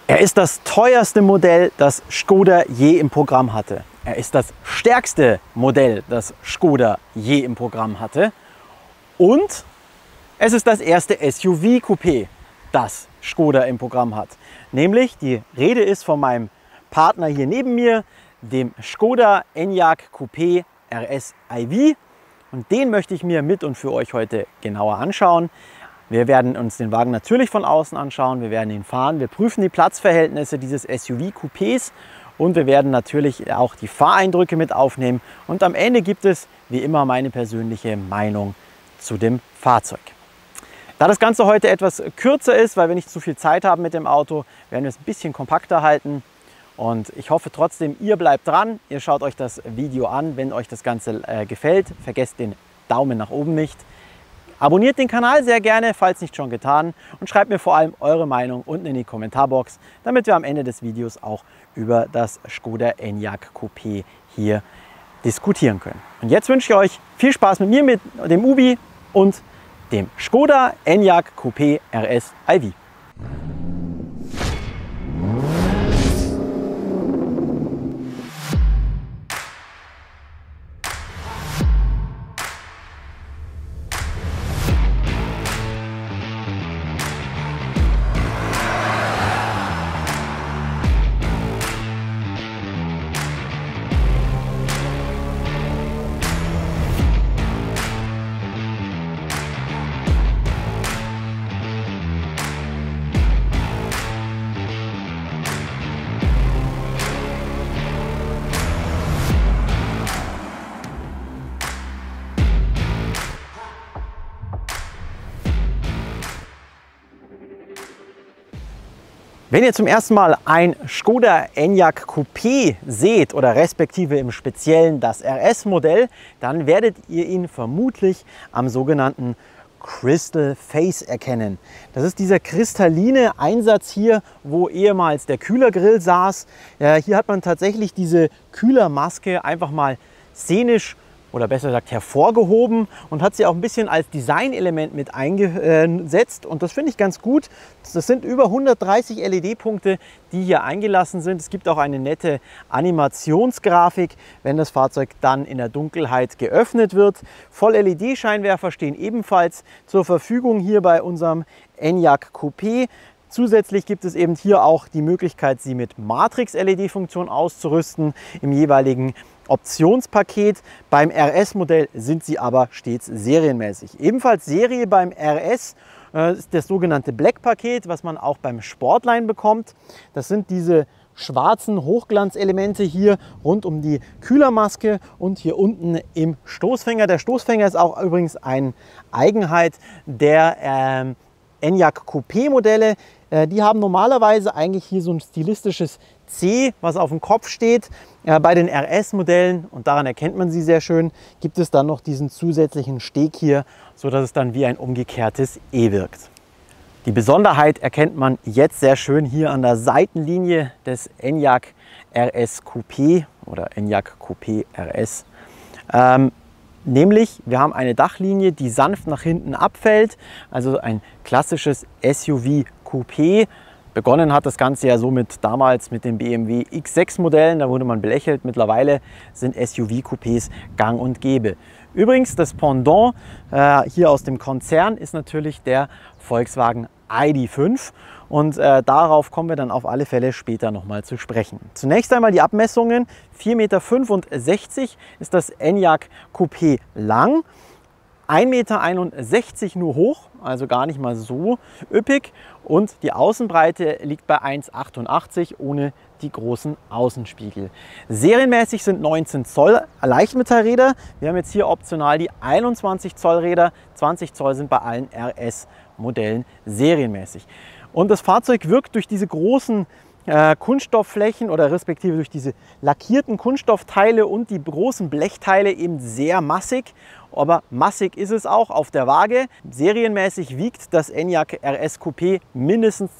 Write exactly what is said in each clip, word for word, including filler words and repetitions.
Er ist das teuerste Modell, das Škoda je im Programm hatte. Er ist das stärkste Modell, das Škoda je im Programm hatte. Und es ist das erste S U V-Coupé, das Škoda im Programm hat. Nämlich, die Rede ist von meinem Partner hier neben mir, dem Škoda Enyaq Coupé R S I V. Und den möchte ich mir mit und für euch heute genauer anschauen. Wir werden uns den Wagen natürlich von außen anschauen, wir werden ihn fahren, wir prüfen die Platzverhältnisse dieses S U V-Coupés und wir werden natürlich auch die Fahreindrücke mit aufnehmen. Und am Ende gibt es, wie immer, meine persönliche Meinung zu dem Fahrzeug. Da das Ganze heute etwas kürzer ist, weil wir nicht zu viel Zeit haben mit dem Auto, werden wir es ein bisschen kompakter halten. Und ich hoffe trotzdem, ihr bleibt dran, ihr schaut euch das Video an, wenn euch das Ganze äh, gefällt. Vergesst den Daumen nach oben nicht. Abonniert den Kanal sehr gerne, falls nicht schon getan, und schreibt mir vor allem eure Meinung unten in die Kommentarbox, damit wir am Ende des Videos auch über das Škoda Enyaq Coupé hier diskutieren können. Und jetzt wünsche ich euch viel Spaß mit mir, mit dem Ubi und dem Škoda Enyaq Coupé R S I V. Wenn ihr zum ersten Mal ein Škoda Enyaq Coupé seht oder respektive im Speziellen das R S-Modell, dann werdet ihr ihn vermutlich am sogenannten Crystal Face erkennen. Das ist dieser kristalline Einsatz hier, wo ehemals der Kühlergrill saß. Ja, hier hat man tatsächlich diese Kühlermaske einfach mal szenisch oder besser gesagt hervorgehoben und hat sie auch ein bisschen als Designelement mit eingesetzt. Und das finde ich ganz gut. Das sind über hundertdreißig L E D-Punkte, die hier eingelassen sind. Es gibt auch eine nette Animationsgrafik, wenn das Fahrzeug dann in der Dunkelheit geöffnet wird. Voll-L E D-Scheinwerfer stehen ebenfalls zur Verfügung hier bei unserem Enyaq Coupé. Zusätzlich gibt es eben hier auch die Möglichkeit, sie mit Matrix-L E D-Funktion auszurüsten im jeweiligen Optionspaket. Beim R S-Modell sind sie aber stets serienmäßig. Ebenfalls Serie beim R S äh, ist das sogenannte Black-Paket, was man auch beim Sportline bekommt. Das sind diese schwarzen Hochglanzelemente hier rund um die Kühlermaske und hier unten im Stoßfänger. Der Stoßfänger ist auch übrigens eine Eigenheit der ähm, Enyaq Coupé Modelle. Äh, die haben normalerweise eigentlich hier so ein stilistisches C, was auf dem Kopf steht. Äh, bei den R S-Modellen, und daran erkennt man sie sehr schön, gibt es dann noch diesen zusätzlichen Steg hier, sodass es dann wie ein umgekehrtes E wirkt. Die Besonderheit erkennt man jetzt sehr schön hier an der Seitenlinie des Enyaq R S Coupé oder Enyaq Coupé R S. Ähm, Nämlich, wir haben eine Dachlinie, die sanft nach hinten abfällt, also ein klassisches S U V-Coupé. Begonnen hat das Ganze ja so mit damals mit den B M W X sechs Modellen, da wurde man belächelt. Mittlerweile sind S U V-Coupés gang und gäbe. Übrigens, das Pendant äh, hier aus dem Konzern ist natürlich der Volkswagen I D fünf. Und äh, darauf kommen wir dann auf alle Fälle später nochmal zu sprechen. Zunächst einmal die Abmessungen. vier Meter fünfundsechzig ist das Enyaq Coupé lang. ein Meter einundsechzig nur hoch, also gar nicht mal so üppig. Und die Außenbreite liegt bei eins Komma achtundachtzig ohne die großen Außenspiegel. Serienmäßig sind neunzehn Zoll Leichtmetallräder. Wir haben jetzt hier optional die einundzwanzig Zoll Räder. zwanzig Zoll sind bei allen R S-Modellen serienmäßig. Und das Fahrzeug wirkt durch diese großen äh, Kunststoffflächen oder respektive durch diese lackierten Kunststoffteile und die großen Blechteile eben sehr massig. Aber massig ist es auch auf der Waage. Serienmäßig wiegt das Enyaq R S Coupé mindestens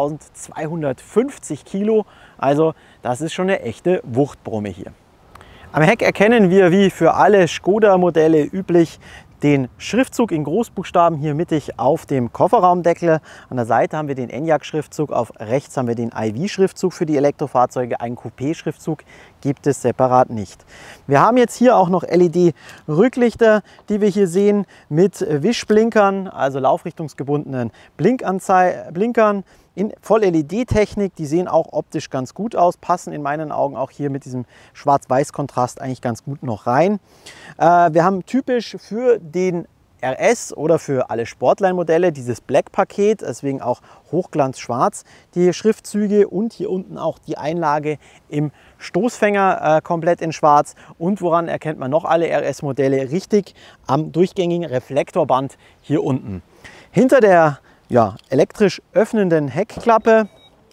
zweitausendzweihundertfünfzig Kilo. Also das ist schon eine echte Wuchtbrumme hier. Am Heck erkennen wir, wie für alle Škoda-Modelle üblich, den Schriftzug in Großbuchstaben hier mittig auf dem Kofferraumdeckel. An der Seite haben wir den Enyaq-Schriftzug, auf rechts haben wir den I V-Schriftzug für die Elektrofahrzeuge. Einen Coupé-Schriftzug gibt es separat nicht. Wir haben jetzt hier auch noch L E D-Rücklichter, die wir hier sehen, mit Wischblinkern, also laufrichtungsgebundenen Blinkern in Voll-L E D-Technik. Die sehen auch optisch ganz gut aus, passen in meinen Augen auch hier mit diesem Schwarz-Weiß-Kontrast eigentlich ganz gut noch rein. Äh, wir haben typisch für den R S oder für alle Sportline-Modelle dieses Black-Paket, deswegen auch Hochglanz-Schwarz, die Schriftzüge und hier unten auch die Einlage im Stoßfänger äh, komplett in Schwarz. Und woran erkennt man noch alle R S-Modelle? Richtig, am durchgängigen Reflektorband hier unten. Hinter der ja, elektrisch öffnenden Heckklappe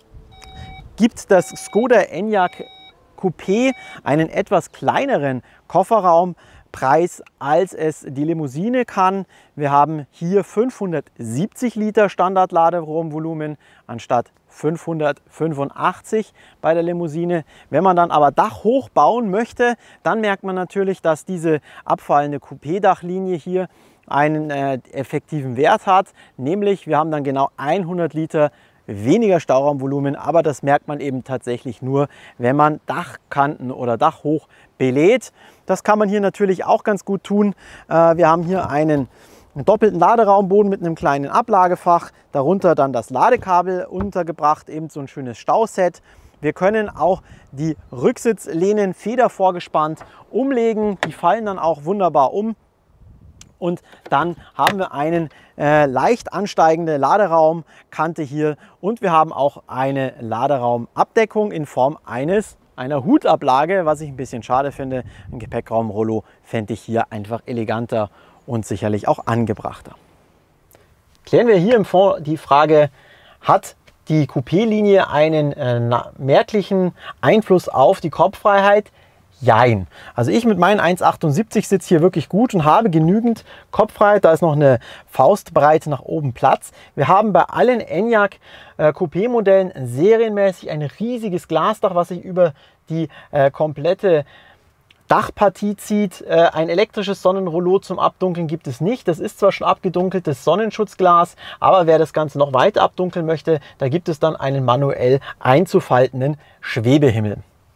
gibt das Skoda Enyaq Coupé einen etwas kleineren Kofferraumpreis, als es die Limousine kann. Wir haben hier fünfhundertsiebzig Liter Standard-Laderaumvolumen anstatt fünfhundertfünfundachtzig bei der Limousine. Wenn man dann aber Dachhoch bauen möchte, dann merkt man natürlich, dass diese abfallende Coupé-Dachlinie hier einen äh, effektiven Wert hat, nämlich wir haben dann genau hundert Liter weniger Stauraumvolumen, aber das merkt man eben tatsächlich nur, wenn man Dachkanten oder Dachhoch belädt. Das kann man hier natürlich auch ganz gut tun. Äh, wir haben hier einen doppelten Laderaumboden mit einem kleinen Ablagefach, darunter dann das Ladekabel untergebracht, eben so ein schönes Stauset. Wir können auch die Rücksitzlehnen federvorgespannt umlegen, die fallen dann auch wunderbar um. Und dann haben wir einen äh, leicht ansteigende Laderaumkante hier und wir haben auch eine Laderaumabdeckung in Form eines einer Hutablage, was ich ein bisschen schade finde. Ein Gepäckraumrollo fände ich hier einfach eleganter und sicherlich auch angebrachter. Klären wir hier im Fond die Frage, hat die Coupé-Linie einen äh, merklichen Einfluss auf die Kopffreiheit? Jein. Also ich mit meinen eins Komma achtundsiebzig sitze hier wirklich gut und habe genügend Kopffreiheit. Da ist noch eine Faustbreite nach oben Platz. Wir haben bei allen Enyaq äh, Coupé-Modellen serienmäßig ein riesiges Glasdach, was sich über die äh, komplette Dachpartie zieht. Äh, ein elektrisches Sonnenrollo zum Abdunkeln gibt es nicht. Das ist zwar schon abgedunkeltes Sonnenschutzglas, aber wer das Ganze noch weiter abdunkeln möchte, da gibt es dann einen manuell einzufaltenden Schwebehimmel.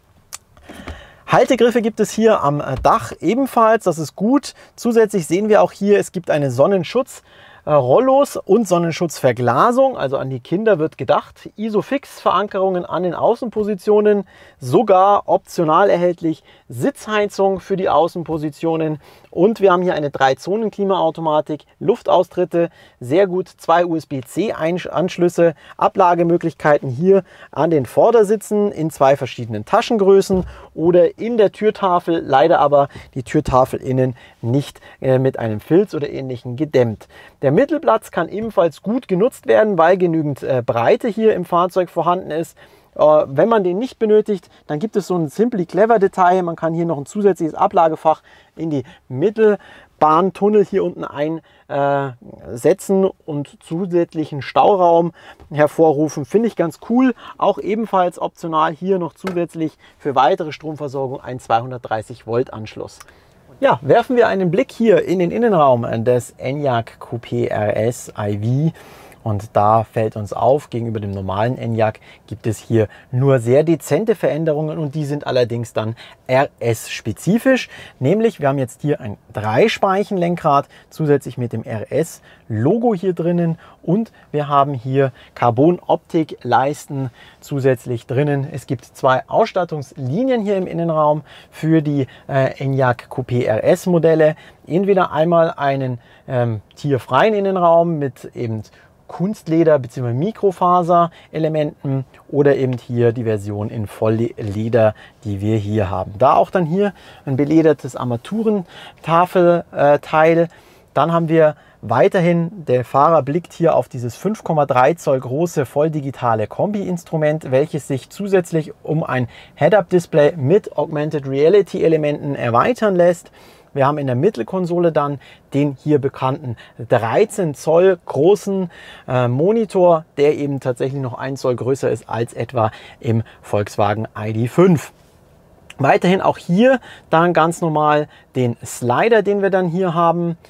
Haltegriffe gibt es hier am Dach ebenfalls, das ist gut. Zusätzlich sehen wir auch hier, es gibt eine Sonnenschutzrollos und Sonnenschutzverglasung, also an die Kinder wird gedacht. Isofix-Verankerungen an den Außenpositionen, sogar optional erhältlich Sitzheizung für die Außenpositionen. Und wir haben hier eine drei Zonen Klimaautomatik, Luftaustritte, sehr gut, zwei U S B C Anschlüsse, Ablagemöglichkeiten hier an den Vordersitzen in zwei verschiedenen Taschengrößen oder in der Türtafel, leider aber die Türtafel innen nicht äh, mit einem Filz oder ähnlichem gedämmt. Der Mittelplatz kann ebenfalls gut genutzt werden, weil genügend äh, Breite hier im Fahrzeug vorhanden ist. Wenn man den nicht benötigt, dann gibt es so ein Simply Clever Detail. Man kann hier noch ein zusätzliches Ablagefach in die Mittelbahntunnel hier unten einsetzen äh, und zusätzlichen Stauraum hervorrufen. Finde ich ganz cool. Auch ebenfalls optional hier noch zusätzlich für weitere Stromversorgung ein zweihundertdreißig Volt Anschluss. Ja, werfen wir einen Blick hier in den Innenraum des Enyaq Coupé R S I V. Und da fällt uns auf, gegenüber dem normalen Enyaq gibt es hier nur sehr dezente Veränderungen und die sind allerdings dann R S-spezifisch. Nämlich, wir haben jetzt hier ein Dreispeichen-Lenkrad zusätzlich mit dem R S-Logo hier drinnen und wir haben hier Carbon-Optik-Leisten zusätzlich drinnen. Es gibt zwei Ausstattungslinien hier im Innenraum für die äh, Enyaq Coupé R S-Modelle. Entweder einmal einen ähm, tierfreien Innenraum mit eben Kunstleder bzw. Mikrofaser-Elementen oder eben hier die Version in Vollleder, die wir hier haben. Da auch dann hier ein beledertes Armaturentafelteil. Dann haben wir weiterhin, der Fahrer blickt hier auf dieses fünf Komma drei Zoll große volldigitale Kombi-Instrument, welches sich zusätzlich um ein Head-Up-Display mit Augmented Reality-Elementen erweitern lässt. Wir haben in der Mittelkonsole dann den hier bekannten dreizehn Zoll großen äh, Monitor, der eben tatsächlich noch ein Zoll größer ist als etwa im Volkswagen I D fünf. Weiterhin auch hier dann ganz normal den Slider, den wir dann hier haben.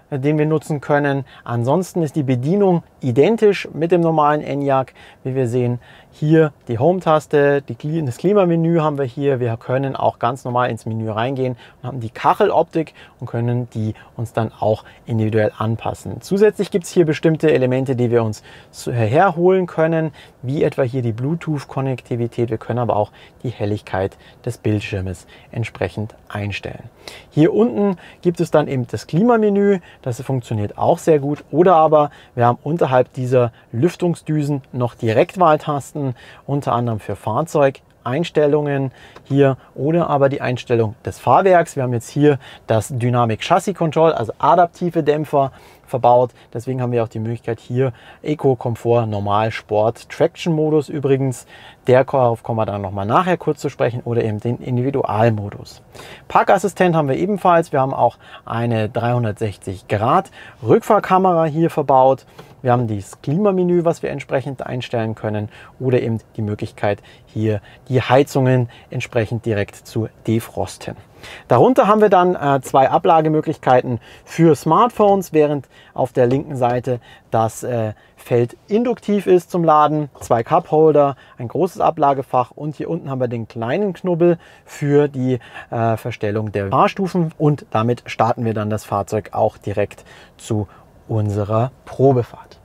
den wir nutzen können. Ansonsten ist die Bedienung identisch mit dem normalen Enyaq. Wie wir sehen, hier die Home-Taste, das Klimamenü haben wir hier. Wir können auch ganz normal ins Menü reingehen und haben die Kacheloptik und können die uns dann auch individuell anpassen. Zusätzlich gibt es hier bestimmte Elemente, die wir uns herholen können, wie etwa hier die Bluetooth-Konnektivität. Wir können aber auch die Helligkeit des Bildschirmes entsprechend einstellen. Hier unten gibt es dann eben das Klimamenü. Das funktioniert auch sehr gut. Oder aber wir haben unterhalb dieser Lüftungsdüsen noch Direktwahltasten, unter anderem für Fahrzeugeinstellungen hier oder aber die Einstellung des Fahrwerks. Wir haben jetzt hier das Dynamic Chassis Control, also adaptive Dämpfer verbaut. Deswegen haben wir auch die Möglichkeit hier Eco, Komfort, Normal, Sport, Traction-Modus übrigens. Darauf kommen wir dann nochmal nachher kurz zu sprechen oder eben den Individualmodus. Parkassistent haben wir ebenfalls. Wir haben auch eine dreihundertsechzig Grad Rückfahrkamera hier verbaut. Wir haben das Klimamenü, was wir entsprechend einstellen können oder eben die Möglichkeit, hier die Heizungen entsprechend direkt zu defrosten. Darunter haben wir dann äh, zwei Ablagemöglichkeiten für Smartphones, während auf der linken Seite das äh, Feld induktiv ist zum Laden, zwei Cupholder, ein großes Ablagefach und hier unten haben wir den kleinen Knubbel für die äh, Verstellung der Fahrstufen und damit starten wir dann das Fahrzeug auch direkt zu unserer Probefahrt.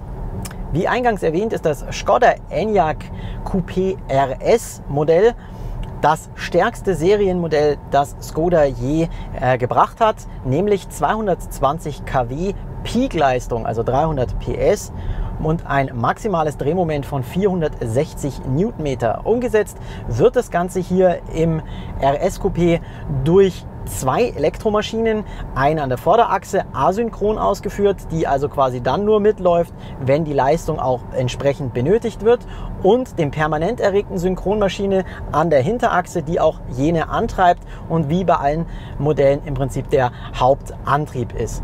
Wie eingangs erwähnt, ist das Škoda Enyaq Coupé R S Modell das stärkste Serienmodell, das Škoda je äh, gebracht hat, nämlich zweihundertzwanzig Kilowatt Peakleistung, also dreihundert P S und ein maximales Drehmoment von vierhundertsechzig Newtonmeter. Umgesetzt wird das Ganze hier im R S Coupé durch zwei Elektromaschinen, eine an der Vorderachse asynchron ausgeführt, die also quasi dann nur mitläuft, wenn die Leistung auch entsprechend benötigt wird, und dem permanent erregten Synchronmaschine an der Hinterachse, die auch jene antreibt und wie bei allen Modellen im Prinzip der Hauptantrieb ist.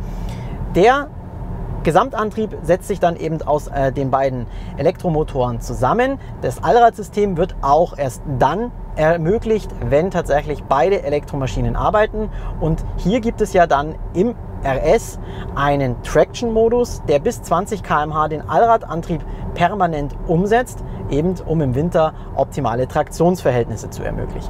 Der Gesamtantrieb setzt sich dann eben aus äh, den beiden Elektromotoren zusammen. Das Allradsystem wird auch erst dann ermöglicht, wenn tatsächlich beide Elektromaschinen arbeiten. Und hier gibt es ja dann im R S einen Traction-Modus, der bis zwanzig Kilometer pro Stunde den Allradantrieb permanent umsetzt, eben um im Winter optimale Traktionsverhältnisse zu ermöglichen.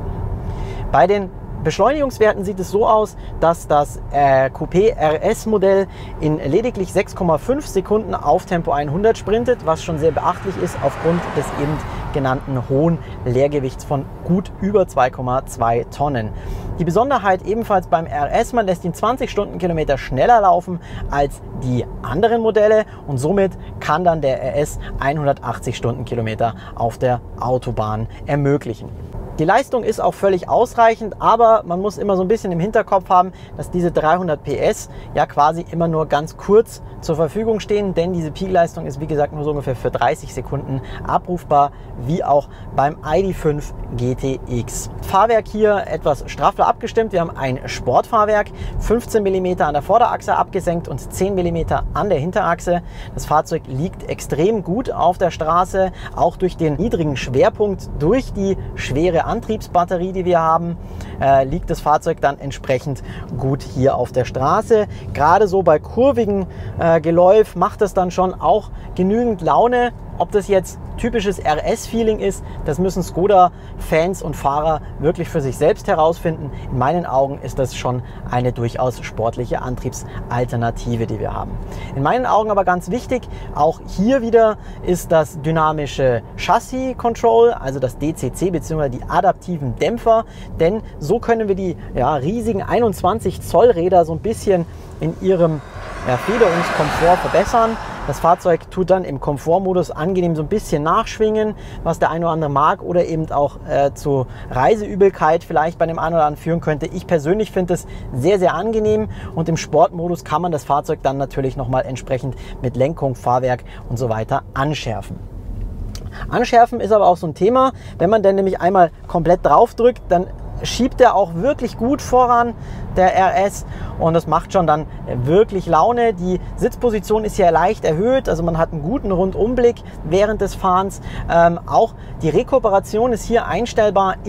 Bei den Beschleunigungswerten sieht es so aus, dass das äh, Coupé R S Modell in lediglich sechs Komma fünf Sekunden auf Tempo hundert sprintet, was schon sehr beachtlich ist aufgrund des eben genannten hohen Leergewichts von gut über zwei Komma zwei Tonnen. Die Besonderheit ebenfalls beim R S, man lässt ihn zwanzig Stundenkilometer schneller laufen als die anderen Modelle und somit kann dann der R S hundertachtzig Stundenkilometer auf der Autobahn ermöglichen. Die Leistung ist auch völlig ausreichend, aber man muss immer so ein bisschen im Hinterkopf haben, dass diese dreihundert P S ja quasi immer nur ganz kurz zur Verfügung stehen, denn diese Peakleistung ist wie gesagt nur so ungefähr für dreißig Sekunden abrufbar, wie auch beim I D fünf G T X. Fahrwerk hier etwas straffer abgestimmt. Wir haben ein Sportfahrwerk, fünfzehn Millimeter an der Vorderachse abgesenkt und zehn Millimeter an der Hinterachse. Das Fahrzeug liegt extrem gut auf der Straße, auch durch den niedrigen Schwerpunkt, durch die schwere Antriebsbatterie, die wir haben, äh, liegt das Fahrzeug dann entsprechend gut hier auf der Straße. Gerade so bei kurvigen äh, Geläuf macht das dann schon auch genügend Laune. Ob das jetzt typisches R S-Feeling ist, das müssen Škoda-Fans und Fahrer wirklich für sich selbst herausfinden. In meinen Augen ist das schon eine durchaus sportliche Antriebsalternative, die wir haben. In meinen Augen aber ganz wichtig, auch hier wieder ist das dynamische Chassis Control, also das D C C bzw. die adaptiven Dämpfer, denn so können wir die ja, riesigen einundzwanzig Zoll Räder so ein bisschen in ihrem ja, Federungskomfort verbessern. Das Fahrzeug tut dann im Komfortmodus angenehm so ein bisschen nachschwingen, was der eine oder andere mag oder eben auch äh, zu Reiseübelkeit vielleicht bei dem einen oder anderen führen könnte. Ich persönlich finde es sehr, sehr angenehm und im Sportmodus kann man das Fahrzeug dann natürlich nochmal entsprechend mit Lenkung, Fahrwerk und so weiter anschärfen. Anschärfen ist aber auch so ein Thema, wenn man dann nämlich einmal komplett drauf drückt, dann schiebt er auch wirklich gut voran, der R S, und das macht schon dann wirklich Laune. Die Sitzposition ist ja leicht erhöht, also man hat einen guten Rundumblick während des Fahrens. Ähm, auch die Rekuperation ist hier einstellbar in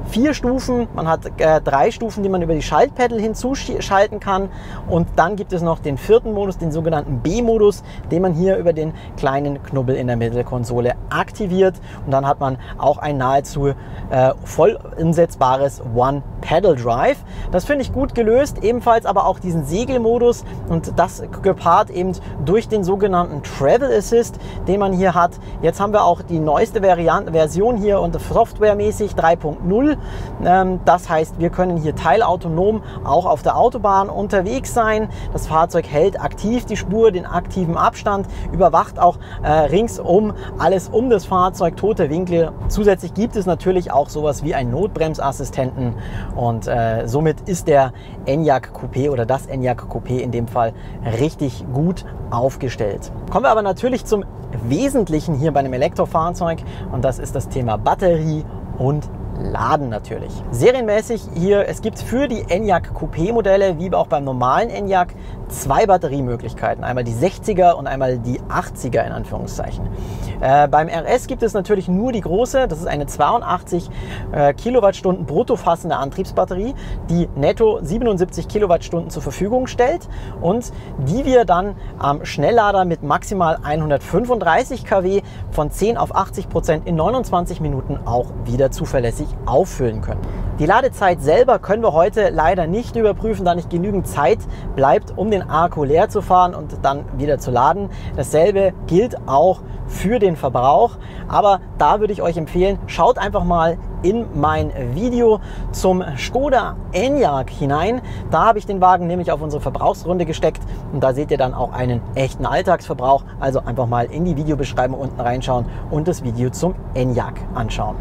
vier Stufen. Man hat äh, drei Stufen, die man über die Schaltpedal hinzuschalten kann. Und dann gibt es noch den vierten Modus, den sogenannten B-Modus, den man hier über den kleinen Knubbel in der Mittelkonsole aktiviert. Und dann hat man auch ein nahezu äh, voll umsetzbares One-Pedal-Drive. Das finde ich gut gelöst. Ebenfalls aber auch diesen Segelmodus und das gepaart eben durch den sogenannten Travel Assist, den man hier hat. Jetzt haben wir auch die neueste Variante, Version hier und softwaremäßig drei Punkt null. Ähm, das heißt, wir können hier teilautonom auch auf der Autobahn unterwegs sein. Das Fahrzeug hält aktiv die Spur, den aktiven Abstand, überwacht auch äh, ringsum alles um das Fahrzeug, tote Winkel. Zusätzlich gibt es natürlich auch sowas wie einen Notbremsassistenten und äh, somit ist der Enyaq Coupé oder das Enyaq Coupé in dem Fall richtig gut aufgestellt. Kommen wir aber natürlich zum Wesentlichen hier bei einem Elektrofahrzeug und das ist das Thema Batterie und Laden natürlich. Serienmäßig hier, es gibt für die Enyaq Coupé Modelle, wie auch beim normalen Enyaq, zwei Batteriemöglichkeiten. Einmal die sechziger und einmal die achtziger in Anführungszeichen. Äh, beim R S gibt es natürlich nur die große, das ist eine zweiundachtzig äh, Kilowattstunden brutto fassende Antriebsbatterie, die netto siebenundsiebzig Kilowattstunden zur Verfügung stellt und die wir dann am Schnelllader mit maximal hundertfünfunddreißig Kilowatt von zehn auf achtzig Prozent in neunundzwanzig Minuten auch wieder zuverlässig auffüllen können. Die Ladezeit selber können wir heute leider nicht überprüfen, da nicht genügend Zeit bleibt, um den Akku leer zu fahren und dann wieder zu laden. Dasselbe gilt auch für den Verbrauch, aber da würde ich euch empfehlen, schaut einfach mal in mein Video zum Skoda Enyaq hinein. Da habe ich den Wagen nämlich auf unsere Verbrauchsrunde gesteckt und da seht ihr dann auch einen echten Alltagsverbrauch. Also einfach mal in die Videobeschreibung unten reinschauen und das Video zum Enyaq anschauen.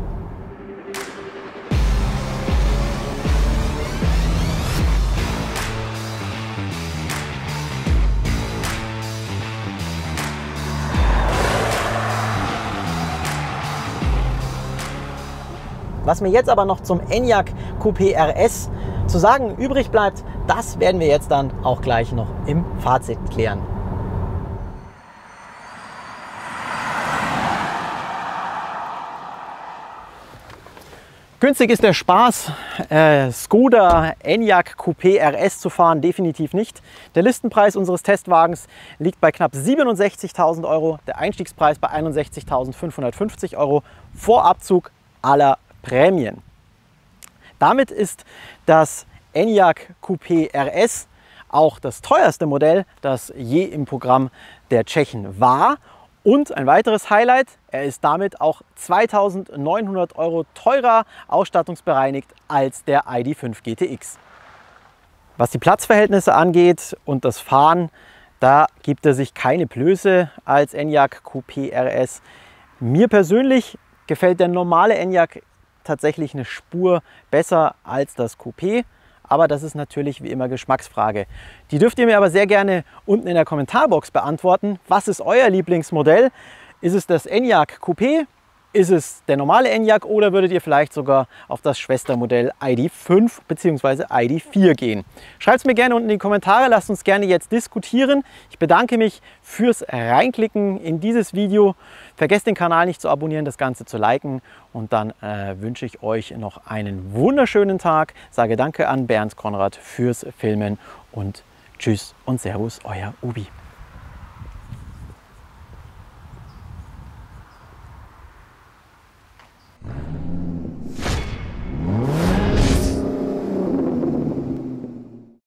Was mir jetzt aber noch zum Enyaq Coupé R S zu sagen übrig bleibt, das werden wir jetzt dann auch gleich noch im Fazit klären. Günstig ist der Spaß, äh, Skoda Enyaq Coupé R S zu fahren, definitiv nicht. Der Listenpreis unseres Testwagens liegt bei knapp siebenundsechzigtausend Euro, der Einstiegspreis bei einundsechzigtausendfünfhundertfünfzig Euro vor Abzug aller Prämien. Damit ist das Enyaq Coupé R S auch das teuerste Modell, das je im Programm der Tschechen war. Und ein weiteres Highlight, er ist damit auch zweitausendneunhundert Euro teurer ausstattungsbereinigt als der I D fünf G T X. Was die Platzverhältnisse angeht und das Fahren, da gibt er sich keine Blöße als Enyaq Coupé R S. Mir persönlich gefällt der normale Enyaq tatsächlich eine Spur besser als das Coupé. Aber das ist natürlich wie immer Geschmacksfrage. Die dürft ihr mir aber sehr gerne unten in der Kommentarbox beantworten. Was ist euer Lieblingsmodell? Ist es das Enyaq Coupé? Ist es der normale Enyaq oder würdet ihr vielleicht sogar auf das Schwestermodell I D fünf bzw. I D vier gehen? Schreibt es mir gerne unten in die Kommentare, lasst uns gerne jetzt diskutieren. Ich bedanke mich fürs Reinklicken in dieses Video. Vergesst den Kanal nicht zu abonnieren, das Ganze zu liken und dann äh, wünsche ich euch noch einen wunderschönen Tag. Sage danke an Bernd Konrad fürs Filmen und tschüss und servus, euer Ubi.